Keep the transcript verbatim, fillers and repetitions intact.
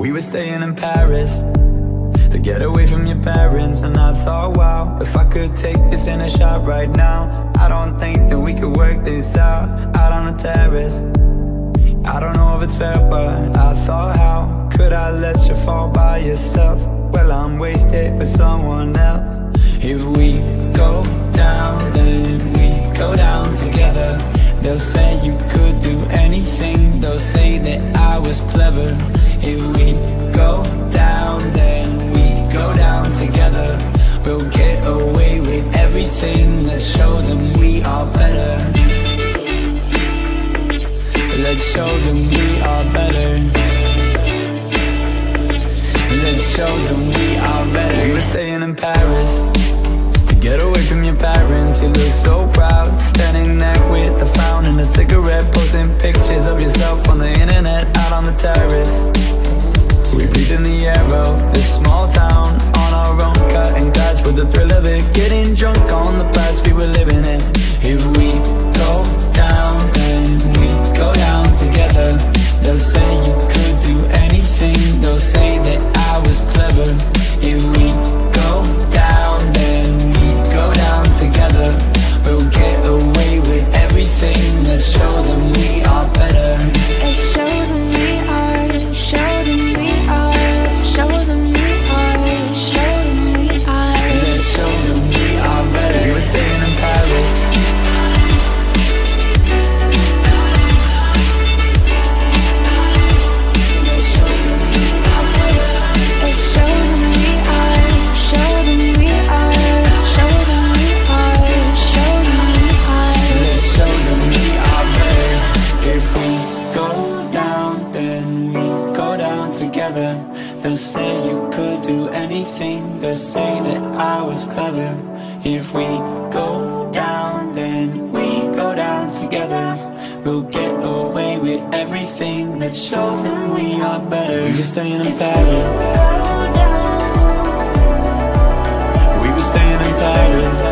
We were staying in Paris to get away from your parents, and I thought, wow, if I could take this in a shot right now, I don't think that we could work this out, out on the terrace. I don't know if it's fair, but I thought, how could I let you fall by yourself? Well, I'm wasted for someone else. If we go down, then we go down together. They'll say you could do anything, they'll say that I was clever. If we go down, then we go down together. We'll get away with everything, let's show them we are better. Let's show them we are better. Let's show them we are better. We were staying in Paris to get away from your parents. You look so proud, standing there with a frown and a cigarette, posting pictures of yourself on the internet, out on the terrace. We breathe in the air of this small town, on our own, cutting glass with the thrill of it, getting drunk on the past we were living in. If we go down, then we go down together. They'll say you could do anything, they'll say that I was clever. If we go down, then we go down together. We'll get away with everything, let's show them we are better. Let's show them we are, show them we are, let's show them we are, show them we are. Let's show them we are better. We were staying in Paris. They'll say you could do anything, they'll say that I was clever. If we go down, then we go down together. We'll get away with everything, let's show them we are better. We were staying in Paris. We were staying in Paris.